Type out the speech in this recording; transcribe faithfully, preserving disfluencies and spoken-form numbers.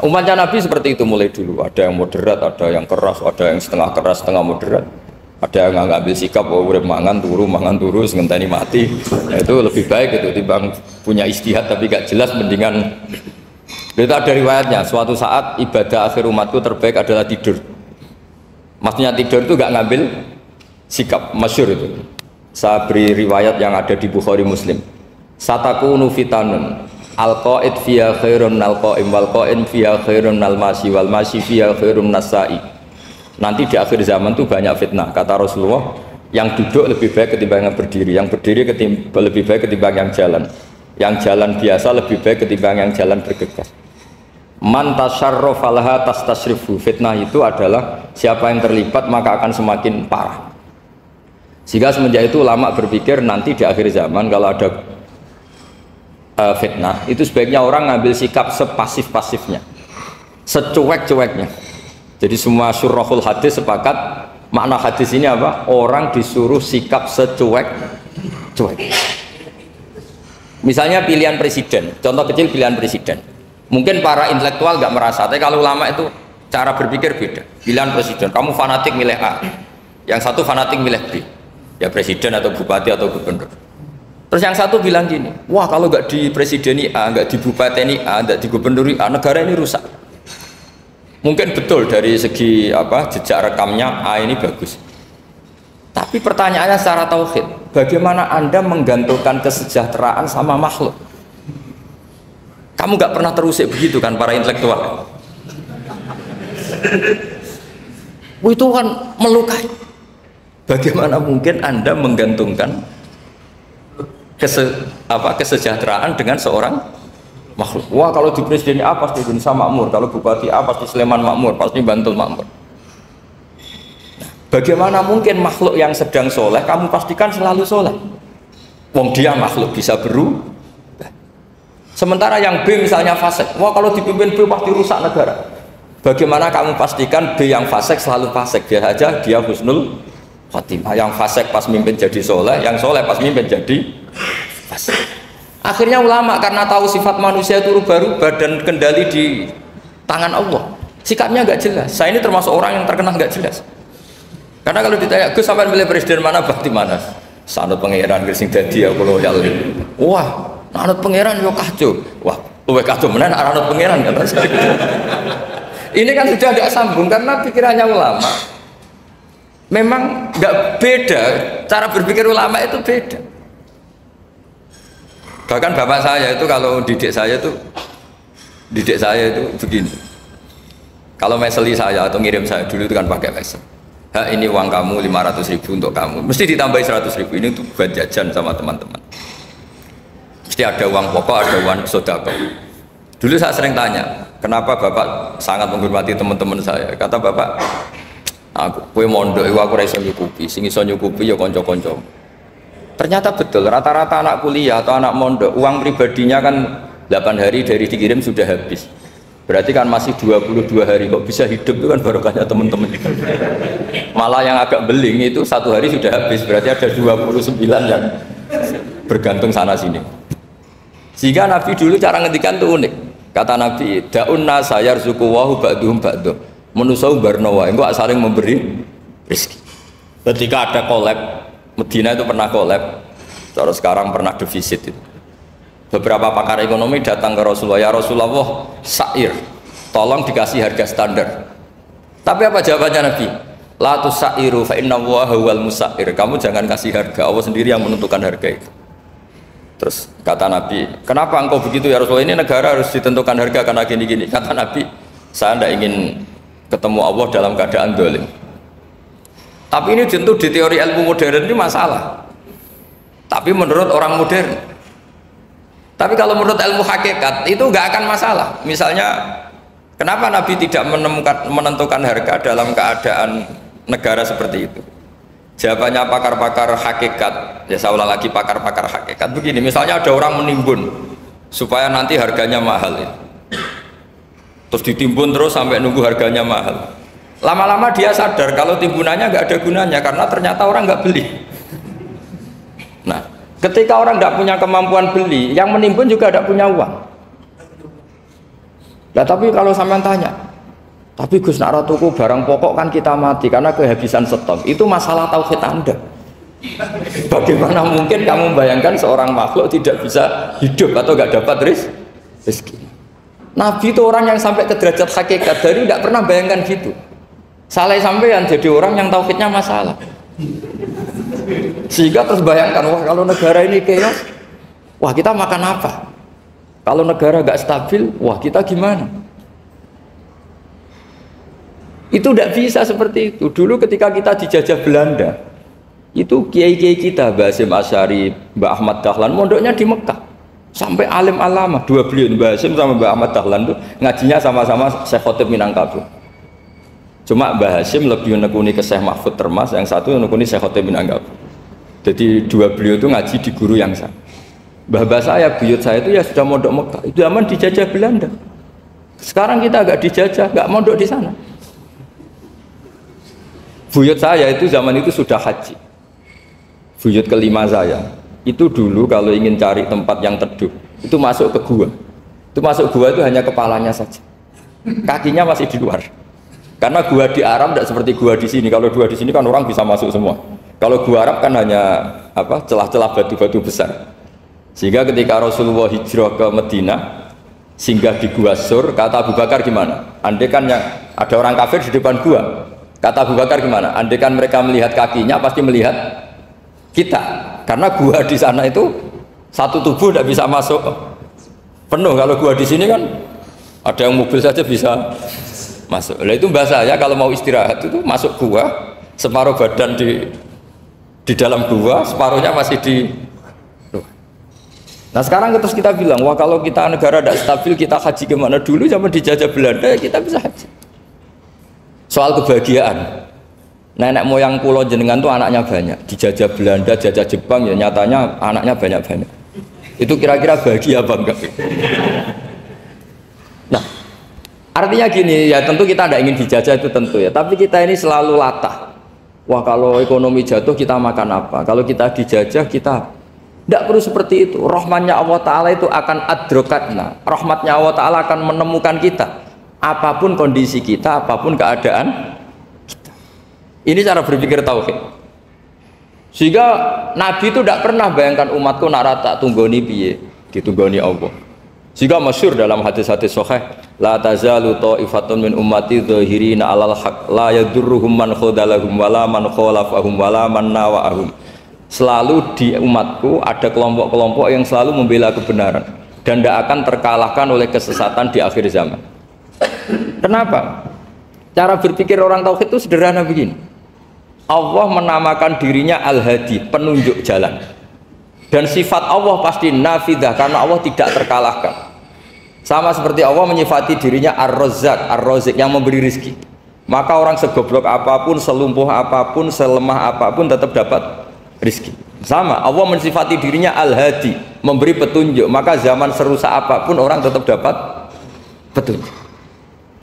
Nah, umatnya Nabi seperti itu mulai dulu. Ada yang moderat, ada yang keras, ada yang setengah keras, setengah moderat. Ada yang ngambil sikap, oh udah mangan turu, mangan turu, ngenteni mati. Nah, itu lebih baik itu timbang punya istihad tapi gak jelas, mendingan. Itu ada riwayatnya. Suatu saat ibadah akhir umatku terbaik adalah tidur. Maksudnya tidur itu gak ngambil sikap, masyhur itu. Saya beri riwayat yang ada di Bukhari Muslim. Satakunu fitanun al-qaid fiya khairun al-qaim wal qaim fiya khairun al-masi wal masi fiya khairun nasai. Nanti di akhir zaman itu banyak fitnah, kata Rasulullah. Yang duduk lebih baik ketimbang yang berdiri, yang berdiri ketimbang, lebih baik ketimbang yang jalan, yang jalan biasa lebih baik ketimbang yang jalan bergegas. Man tasyarrafa laha tastasrifu. Fitnah itu adalah siapa yang terlibat maka akan semakin parah. Sehingga semenjak itu ulama berpikir nanti di akhir zaman kalau ada uh, fitnah itu sebaiknya orang ngambil sikap sepasif-pasifnya, secuek-cueknya. Jadi semua syurahul hadis sepakat makna hadis ini apa? Orang disuruh sikap secuek-cuek. Misalnya pilihan presiden, contoh kecil pilihan presiden. Mungkin para intelektual nggak merasa, tapi kalau ulama itu cara berpikir beda. Pilihan presiden, kamu fanatik milih A, yang satu fanatik milih B. Ya presiden atau bupati atau gubernur. Terus yang satu bilang gini, wah kalau nggak di presideni A, nggak di bupati A, nggak di gubernur A, negara ini rusak. Mungkin betul dari segi apa jejak rekamnya A ini bagus. Tapi pertanyaannya secara tauhid, bagaimana Anda menggantungkan kesejahteraan sama makhluk? Kamu nggak pernah terusik begitu kan para intelektual? Itu kan melukai. Bagaimana mungkin Anda menggantungkan kese, apa, kesejahteraan dengan seorang makhluk? Wah kalau di presiden A pasti Indonesia makmur, kalau bupati A pasti Sleman makmur, pasti Bantul makmur. Bagaimana mungkin makhluk yang sedang soleh kamu pastikan selalu soleh? Wong dia makhluk bisa berubah. Sementara yang B misalnya fasik, wah kalau dipimpin B pasti rusak negara. Bagaimana kamu pastikan B yang fasik selalu fasik? Biar aja dia husnul khotimah. Yang fasik pas mimpin jadi soleh, yang soleh pas mimpin jadi fasik. Akhirnya ulama karena tahu sifat manusia itu rubah-rubah dan kendali di tangan Allah, sikapnya nggak jelas. Saya ini termasuk orang yang terkenal nggak jelas. Karena kalau ditanya, Gus sampai milih presiden mana, bakti mana? Sanut pangeran gersing dadi aku loyal. Wah, anut pangeran yo kacau. Wah, luwih kacau menan anut pangeran kata saya. Ini kan sudah tidak sambung karena pikirannya ulama. Memang nggak beda, cara berpikir ulama itu beda. Bahkan bapak saya itu kalau didik saya itu didik saya itu begini. Kalau meseli saya atau ngirim saya dulu itu kan pakai mesel. Ha ini uang kamu lima ratus ribu untuk kamu, mesti ditambahi seratus ribu ini untuk buat jajan sama teman-teman. Mesti ada uang pokok, ada uang sodako. Dulu saya sering tanya, kenapa bapak sangat menghormati teman-teman saya? Kata bapak, aku kue mondok, aku raiso nyukupi, sing iso nyukupi ya konco-konco. Ternyata betul, rata-rata anak kuliah atau anak mondok uang pribadinya kan delapan hari dari dikirim sudah habis. Berarti kan masih dua puluh dua hari, kok bisa hidup itu kan barokahnya teman-teman. Malah yang agak beling itu satu hari sudah habis, berarti ada dua puluh sembilan yang bergantung sana sini. Sehingga Nabi dulu cara ngendikan itu unik. Kata Nabi, daun nasa yarzuqu wahu ba'duhum ba'duh. Menusau barnawa, engko saling memberi rezeki. Ketika ada kolab, Medina itu pernah kolab, terus sekarang pernah defisit itu. Beberapa pakar ekonomi datang ke Rasulullah, ya Rasulullah, sa'ir, tolong dikasih harga standar. Tapi apa jawabannya Nabi? La tusairu fa inna Allaha huwal musair. Kamu jangan kasih harga, Allah sendiri yang menentukan harga itu. Terus kata Nabi, kenapa engkau begitu ya Rasulullah? Ini negara harus ditentukan harga karena gini-gini. Kata Nabi, saya tidak ingin ketemu Allah dalam keadaan dolim. Tapi ini tentu di teori ilmu modern ini masalah. Tapi menurut orang modern. Tapi kalau menurut ilmu hakikat itu nggak akan masalah. Misalnya, kenapa Nabi tidak menemukan menentukan harga dalam keadaan negara seperti itu? Jawabannya pakar-pakar hakikat, ya saya ulang lagi pakar-pakar hakikat begini. Misalnya ada orang menimbun supaya nanti harganya mahal, ya. Terus ditimbun terus sampai nunggu harganya mahal. Lama-lama dia sadar kalau timbunannya nggak ada gunanya karena ternyata orang nggak beli. Nah, ketika orang tidak punya kemampuan beli, yang menimbun juga tidak punya uang. Nah tapi kalau sampean tanya, tapi Gus nak tuku barang pokok kan kita mati karena kehabisan stok. Itu masalah tauhid Anda. Bagaimana mungkin kamu bayangkan seorang makhluk tidak bisa hidup atau gak dapat rezeki? Nabi itu orang yang sampai ke derajat hakikat, dari tidak pernah bayangkan gitu. Salah sampean jadi orang yang tauhidnya masalah. Sehingga terus bayangkan, wah kalau negara ini chaos, wah kita makan apa? Kalau negara gak stabil, wah kita gimana? Itu tidak bisa seperti itu. Dulu ketika kita dijajah Belanda, itu kiai-kiai kita, Mbah Hasyim Asy'ari, Mbah Ahmad Dahlan, mondoknya di Mekah. Sampai alim alama, dua beliau, Mbah Hasyim sama Mbah Ahmad Dahlan itu ngajinya sama-sama Syekh Khotib Minangkabau. Cuma Mbah Hasyim lebih menekuni ke Syekh Mahfud Termas, yang satu menekuni Syekh Khotib Minangkabau. Jadi dua beliau itu ngaji di guru yang sama. Mbah saya, buyut saya itu ya sudah mondok Mekah. Itu zaman dijajah Belanda. Sekarang kita agak dijajah, nggak mondok di sana. Buyut saya itu zaman itu sudah haji. Buyut kelima saya itu dulu kalau ingin cari tempat yang teduh itu masuk ke gua. Itu masuk gua itu hanya kepalanya saja. Kakinya masih di luar. Karena gua di Arab tidak seperti gua di sini. Kalau gua di sini kan orang bisa masuk semua. Kalau gua Arab kan hanya apa celah-celah batu-batu besar. Sehingga ketika Rasulullah hijrah ke Madinah, singgah di Gua Sur, kata Abu Bakar gimana? Andai kan yang ada orang kafir di depan gua, kata Abu Bakar gimana? Andai kan mereka melihat kakinya, pasti melihat kita. Karena gua di sana itu satu tubuh tidak bisa masuk penuh. Kalau gua di sini kan ada yang mobil saja bisa masuk. Nah itu bahasa ya kalau mau istirahat itu masuk gua, separuh badan di di dalam gua, separuhnya masih di. Nah sekarang terus kita bilang, wah kalau kita negara tidak stabil kita haji kemana? Dulu zaman dijajah Belanda ya kita bisa haji. Soal kebahagiaan, nenek moyang pulau jenengan tuh anaknya banyak. Dijajah Belanda, jajah Jepang ya nyatanya anaknya banyak-banyak. Itu kira-kira bahagia apa enggak? Nah artinya gini ya, tentu kita tidak ingin dijajah itu tentu ya. Tapi kita ini selalu latah. Wah kalau ekonomi jatuh kita makan apa? Kalau kita dijajah kita tidak perlu seperti itu. Rahmatnya Allah Ta'ala itu akan adrokatna. Rahmatnya Allah Ta'ala akan menemukan kita. Apapun kondisi kita, apapun keadaan kita. Ini cara berpikir tauhid. Sehingga Nabi itu tidak pernah bayangkan umatku narata tunggoni piye, ditunggoni Allah. Sehingga masyhur dalam hadis-hadis sahih, la tazalu ta'ifatun min ummati dzahirina 'alal haq la yadurruhum man khadalahum wala man khalafahum wala man nawa'ahum. Selalu di umatku ada kelompok-kelompok yang selalu membela kebenaran dan tidak akan terkalahkan oleh kesesatan di akhir zaman. Kenapa? Cara berpikir orang tauhid itu sederhana begini. Allah menamakan dirinya Al-Hadi, penunjuk jalan. Dan sifat Allah pasti nafidah karena Allah tidak terkalahkan. Sama seperti Allah menyifati dirinya Ar-Razzaq, Ar-Razik yang memberi rizki. Maka orang segoblok apapun, selumpuh apapun, selemah apapun tetap dapat rizki. Sama, Allah mensifati dirinya Al-Hadi, memberi petunjuk. Maka zaman serusak apapun orang tetap dapat petunjuk.